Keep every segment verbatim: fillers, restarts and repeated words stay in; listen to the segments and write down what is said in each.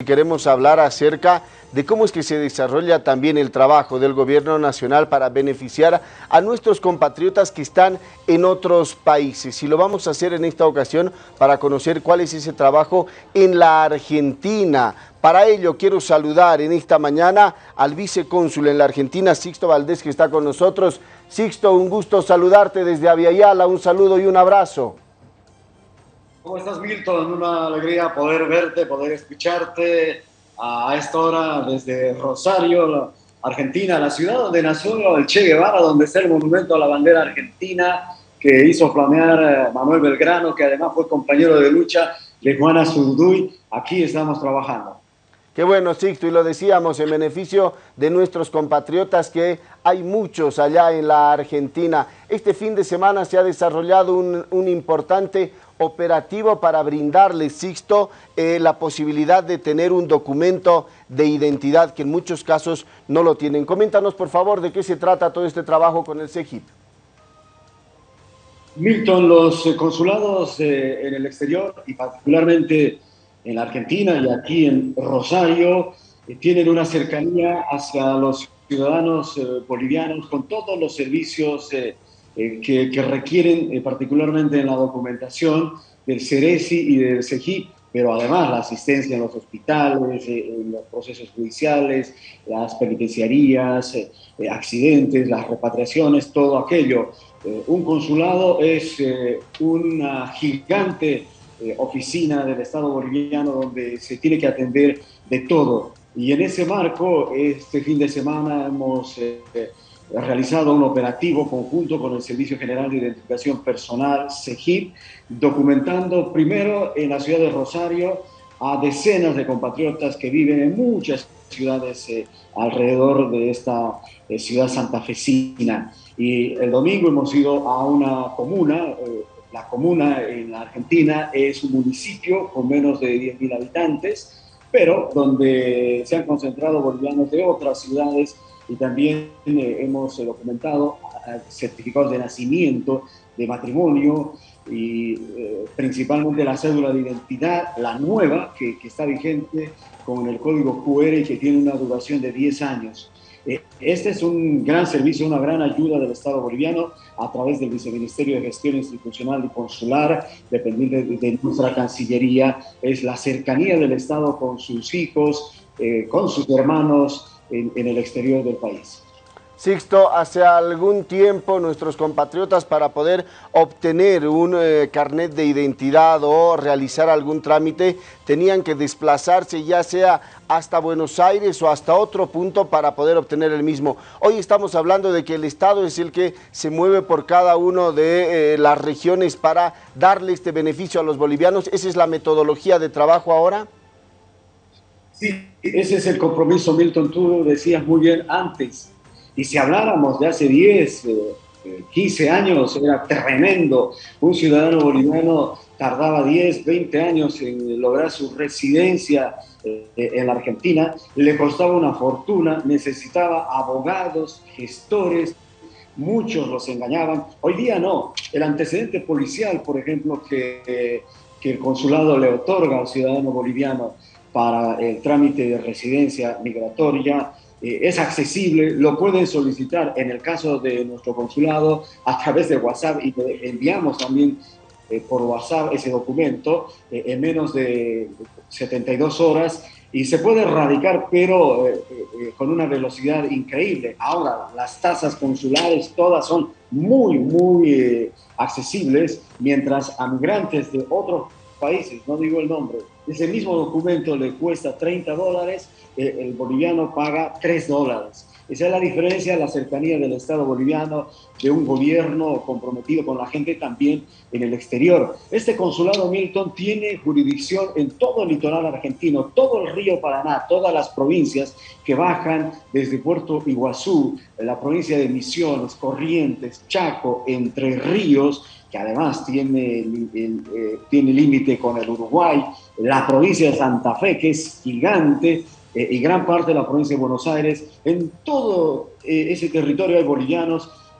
Queremos hablar acerca de cómo es que se desarrolla también el trabajo del gobierno nacional para beneficiar a nuestros compatriotas que están en otros países. Y lo vamos a hacer en esta ocasión para conocer cuál es ese trabajo en la Argentina. Para ello quiero saludar en esta mañana al vicecónsul en la Argentina, Sixto Valdés, que está con nosotros. Sixto, un gusto saludarte desde Aviala, un saludo y un abrazo. ¿Cómo estás, Milton? Una alegría poder verte, poder escucharte a esta hora desde Rosario, Argentina, la ciudad donde nació el Che Guevara, donde está el monumento a la bandera argentina que hizo flamear Manuel Belgrano, que además fue compañero de lucha de Juana Zurduy. Aquí estamos trabajando. Qué bueno, Sixto, y lo decíamos en beneficio de nuestros compatriotas, que hay muchos allá en la Argentina. Este fin de semana se ha desarrollado un, un importante operativo para brindarles, Sixto, eh, la posibilidad de tener un documento de identidad que en muchos casos no lo tienen. Coméntanos, por favor, de qué se trata todo este trabajo con el CEGIP. Milton, los consulados eh, en el exterior y particularmente en la Argentina y aquí en Rosario eh, tienen una cercanía hacia los ciudadanos eh, bolivianos con todos los servicios eh, eh, que, que requieren, eh, particularmente en la documentación del CERESI y del CEGIP, pero además la asistencia en los hospitales, eh, en los procesos judiciales, las penitenciarías, eh, eh, accidentes, las repatriaciones, todo aquello. Eh, un consulado es eh, una gigante eh, oficina del Estado boliviano donde se tiene que atender de todo. Y en ese marco, este fin de semana hemos eh, realizado un operativo conjunto con el Servicio General de Identificación Personal, CEGIP, documentando primero en la ciudad de Rosario a decenas de compatriotas que viven en muchas ciudades eh, alrededor de esta eh, ciudad santafesina. Y el domingo hemos ido a una comuna, eh, la comuna en la Argentina es un municipio con menos de diez mil habitantes, pero donde se han concentrado bolivianos de otras ciudades y también eh, hemos eh, documentado eh, certificados de nacimiento, de matrimonio y eh, principalmente la cédula de identidad, la nueva, que, que está vigente con el código Q R y que tiene una duración de diez años. Este es un gran servicio, una gran ayuda del Estado boliviano a través del Viceministerio de Gestión Institucional y Consular, dependiente de, de nuestra Cancillería. Es la cercanía del Estado con sus hijos, eh, con sus hermanos en, en el exterior del país. Sixto, hace algún tiempo nuestros compatriotas, para poder obtener un eh, carnet de identidad o realizar algún trámite, tenían que desplazarse ya sea hasta Buenos Aires o hasta otro punto para poder obtener el mismo. Hoy estamos hablando de que el Estado es el que se mueve por cada una de eh, las regiones para darle este beneficio a los bolivianos. ¿Esa es la metodología de trabajo ahora? Sí, ese es el compromiso, Milton, tú decías muy bien antes. Y si habláramos de hace diez, quince años, era tremendo. Un ciudadano boliviano tardaba diez, veinte años en lograr su residencia en la Argentina, le costaba una fortuna, necesitaba abogados, gestores, muchos los engañaban. Hoy día no. El antecedente policial, por ejemplo, que, que el consulado le otorga al ciudadano boliviano para el trámite de residencia migratoria, Eh, es accesible, lo pueden solicitar en el caso de nuestro consulado a través de WhatsApp y enviamos también eh, por WhatsApp ese documento eh, en menos de setenta y dos horas y se puede radicar, pero eh, eh, con una velocidad increíble. Ahora, las tasas consulares todas son muy, muy eh, accesibles, mientras a migrantes de otros países, no digo el nombre, ese mismo documento le cuesta treinta dólares, eh, el boliviano paga tres dólares. Esa es la diferencia, la cercanía del Estado boliviano, de un gobierno comprometido con la gente también en el exterior. Este consulado, Milton, tiene jurisdicción en todo el litoral argentino, todo el río Paraná, todas las provincias que bajan desde Puerto Iguazú, la provincia de Misiones, Corrientes, Chaco, Entre Ríos, que además tiene, el, el, eh, tiene límite con el Uruguay, la provincia de Santa Fe, que es gigante, eh, y gran parte de la provincia de Buenos Aires. En todo eh, ese territorio hay bolivianos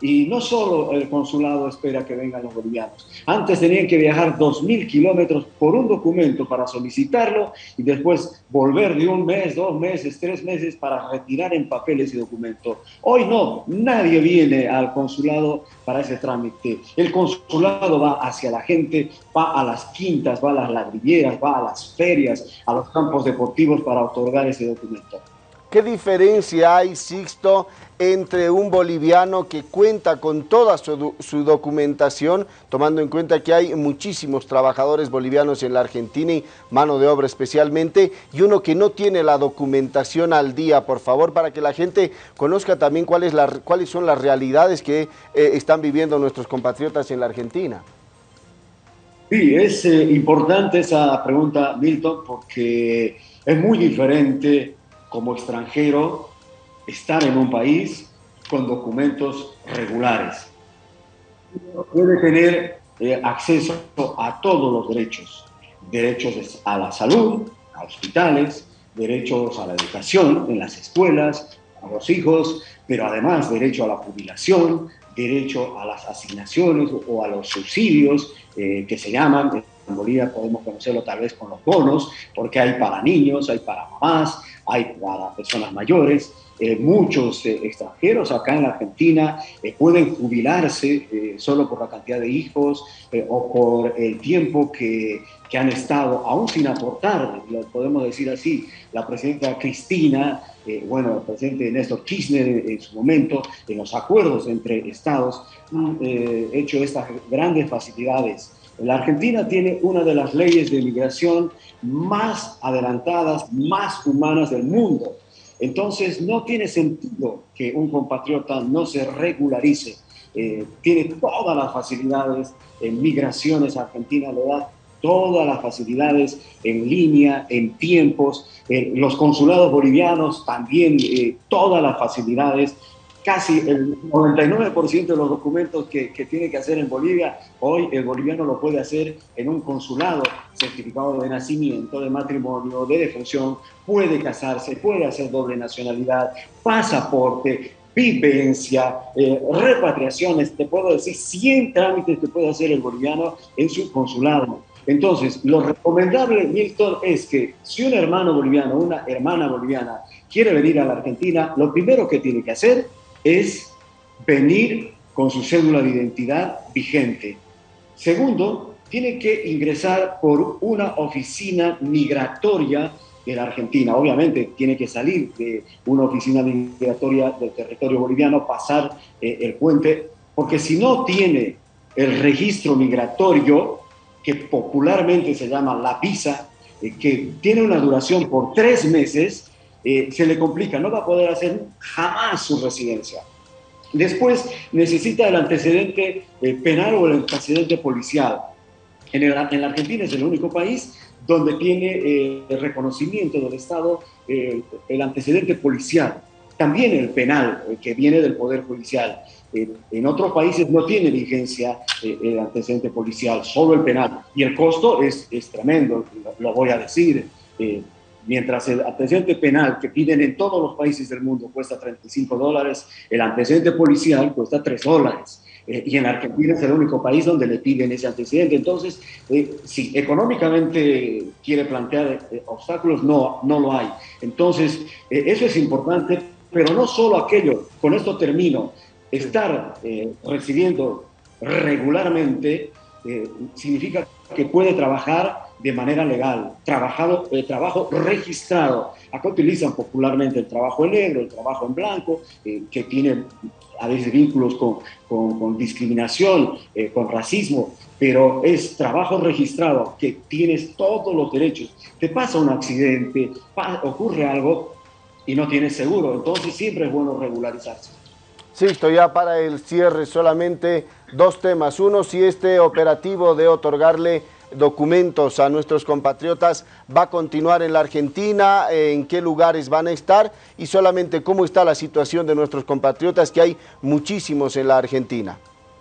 Y no solo el consulado espera que vengan los bolivianos. Antes tenían que viajar dos mil kilómetros por un documento para solicitarlo y después volver de un mes, dos meses, tres meses para retirar en papel ese documento. Hoy no, nadie viene al consulado para ese trámite. El consulado va hacia la gente, va a las quintas, va a las ladrilleras, va a las ferias, a los campos deportivos para otorgar ese documento. ¿Qué diferencia hay, Sixto, entre un boliviano que cuenta con toda su, su documentación, tomando en cuenta que hay muchísimos trabajadores bolivianos en la Argentina y mano de obra especialmente, y uno que no tiene la documentación al día, por favor, para que la gente conozca también cuál es la, cuáles son las realidades que eh, están viviendo nuestros compatriotas en la Argentina? Sí, es eh, importante esa pregunta, Milton, porque es muy diferente como extranjero estar en un país con documentos regulares. Puede tener eh, acceso a todos los derechos, derechos a la salud, a hospitales, derechos a la educación en las escuelas, a los hijos, pero además derecho a la jubilación, derecho a las asignaciones o a los subsidios eh, que se llaman, en Bolivia podemos conocerlo tal vez con los bonos, porque hay para niños, hay para mamás, hay para personas mayores. Eh, muchos eh, extranjeros acá en la Argentina eh, pueden jubilarse eh, solo por la cantidad de hijos eh, o por el tiempo que, que han estado, aún sin aportar, lo podemos decir así. La presidenta Cristina, eh, bueno, el presidente Néstor Kirchner en, en su momento, en los acuerdos entre estados, han eh, hecho estas grandes facilidades. La Argentina tiene una de las leyes de migración más adelantadas, más humanas del mundo. Entonces, no tiene sentido que un compatriota no se regularice. Eh, tiene todas las facilidades en migraciones. Argentina le da todas las facilidades en línea, en tiempos. Eh, los consulados bolivianos también, eh, todas las facilidades. Casi el noventa y nueve por ciento de los documentos que, que tiene que hacer en Bolivia, hoy el boliviano lo puede hacer en un consulado, certificado de nacimiento, de matrimonio, de defunción, puede casarse, puede hacer doble nacionalidad, pasaporte, vivencia, eh, repatriaciones, te puedo decir cien trámites que puede hacer el boliviano en su consulado. Entonces, lo recomendable, Milton, es que si un hermano boliviano, una hermana boliviana quiere venir a la Argentina, lo primero que tiene que hacer es venir con su cédula de identidad vigente. Segundo, tiene que ingresar por una oficina migratoria de la Argentina. Obviamente tiene que salir de una oficina migratoria del territorio boliviano, pasar eh, el puente, porque si no tiene el registro migratorio, que popularmente se llama la visa, eh, que tiene una duración por tres meses, Eh, se le complica, no va a poder hacer jamás su residencia. Después necesita el antecedente eh, penal o el antecedente policial. En, el, en la Argentina es el único país donde tiene eh, el reconocimiento del Estado eh, el antecedente policial, también el penal, eh, que viene del Poder Judicial. Eh, en otros países no tiene vigencia eh, el antecedente policial, solo el penal. Y el costo es, es tremendo, lo, lo voy a decir. Eh, Mientras el antecedente penal que piden en todos los países del mundo cuesta treinta y cinco dólares, el antecedente policial cuesta tres dólares. Eh, y en Argentina es el único país donde le piden ese antecedente. Entonces, eh, si económicamente quiere plantear eh, obstáculos, no, no lo hay. Entonces, eh, eso es importante, pero no solo aquello, con esto termino, estar eh, recibiendo regularmente eh, significa que puede trabajar de manera legal, trabajado, eh, trabajo registrado. Acá utilizan popularmente el trabajo en negro, el trabajo en blanco, eh, que tiene a veces vínculos con, con, con discriminación, eh, con racismo, pero es trabajo registrado, que tienes todos los derechos. Te pasa un accidente, ocurre algo y no tienes seguro, entonces siempre es bueno regularizarse. Sí, estoy ya para el cierre, solamente dos temas. Uno, si este operativo de otorgarle documentos a nuestros compatriotas va a continuar en la Argentina, en qué lugares van a estar y solamente cómo está la situación de nuestros compatriotas, que hay muchísimos en la Argentina.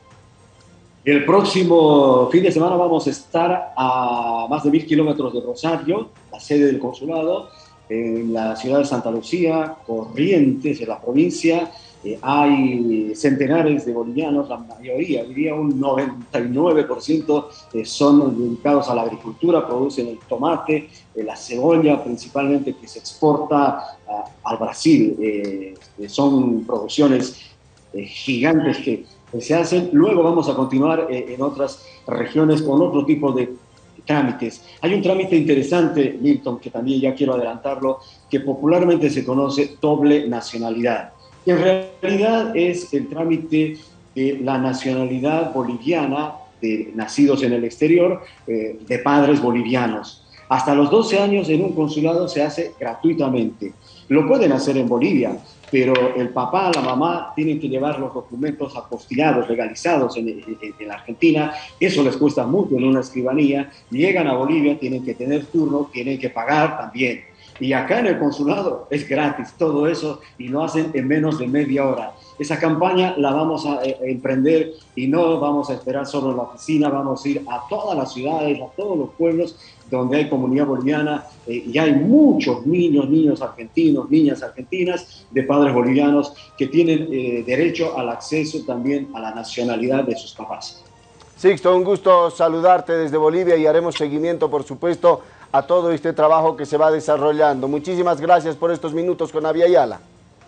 El próximo fin de semana vamos a estar a más de mil kilómetros de Rosario, la sede del consulado, En la ciudad de Santa Lucía, Corrientes, en la provincia, eh, hay centenares de bolivianos, la mayoría, diría un noventa y nueve por ciento, eh, son dedicados a la agricultura, producen el tomate, eh, la cebolla principalmente, que se exporta uh, al Brasil. Eh, son producciones eh, gigantes que, que se hacen. Luego vamos a continuar eh, en otras regiones con otro tipo de trámites. Hay un trámite interesante, Milton, que también ya quiero adelantarlo, que popularmente se conoce doble nacionalidad. Y en realidad es el trámite de la nacionalidad boliviana de nacidos en el exterior, eh, de padres bolivianos. Hasta los doce años en un consulado se hace gratuitamente. Lo pueden hacer en Bolivia, pero el papá, la mamá tienen que llevar los documentos apostillados, legalizados en, en, en Argentina. Eso les cuesta mucho en una escribanía. Llegan a Bolivia, tienen que tener turno, tienen que pagar también. Y acá en el consulado es gratis todo eso y lo hacen en menos de media hora. Esa campaña la vamos a eh, emprender y no vamos a esperar solo en la oficina, vamos a ir a todas las ciudades, a todos los pueblos donde hay comunidad boliviana eh, y hay muchos niños, niños argentinos, niñas argentinas de padres bolivianos que tienen eh, derecho al acceso también a la nacionalidad de sus papás. Sixto, un gusto saludarte desde Bolivia y haremos seguimiento, por supuesto, a todo este trabajo que se va desarrollando. Muchísimas gracias por estos minutos con Abya-Yala.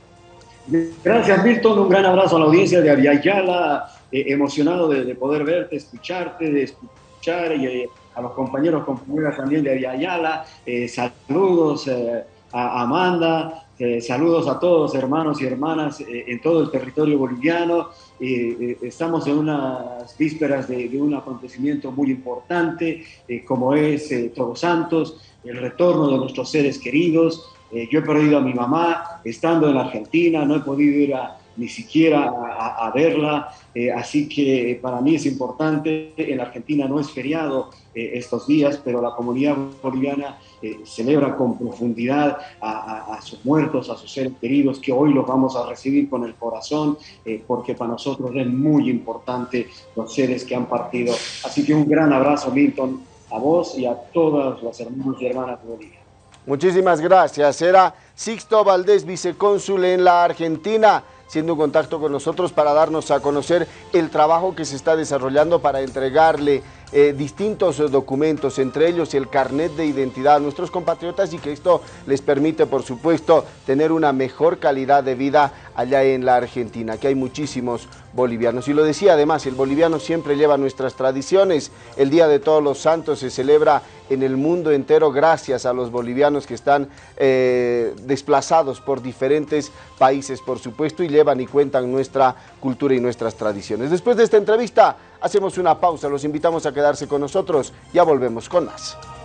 Gracias, Milton. Un gran abrazo a la audiencia de Abya-Yala. Eh, emocionado de, de poder verte, escucharte, de escuchar y eh, a los compañeros, compañeras también de Abya-Yala. Eh, saludos eh, a Amanda. Eh, saludos a todos, hermanos y hermanas eh, en todo el territorio boliviano. Eh, eh, estamos en unas vísperas de, de un acontecimiento muy importante, eh, como es eh, Todos Santos, el retorno de nuestros seres queridos. Eh, yo he perdido a mi mamá estando en la Argentina, no he podido ir a, ni siquiera a, a verla, eh, así que para mí es importante. En la Argentina no es feriado eh, estos días, pero la comunidad boliviana eh, celebra con profundidad a, a, a sus muertos, a sus seres queridos, que hoy los vamos a recibir con el corazón, eh, porque para nosotros es muy importante los seres que han partido. Así que un gran abrazo, Milton, a vos y a todas las hermanos y hermanas de Bolivia. Muchísimas gracias. Era Sixto Valdés, vicecónsul en la Argentina, siendo en contacto con nosotros para darnos a conocer el trabajo que se está desarrollando para entregarle eh, distintos documentos, entre ellos el carnet de identidad a nuestros compatriotas, y que esto les permite, por supuesto, tener una mejor calidad de vida allá en la Argentina, que hay muchísimos bolivianos. Y lo decía además, el boliviano siempre lleva nuestras tradiciones. El Día de Todos los Santos se celebra en el mundo entero gracias a los bolivianos que están eh, desplazados por diferentes países, por supuesto, y llevan y cuentan nuestra cultura y nuestras tradiciones. Después de esta entrevista hacemos una pausa, los invitamos a quedarse con nosotros, ya volvemos con más.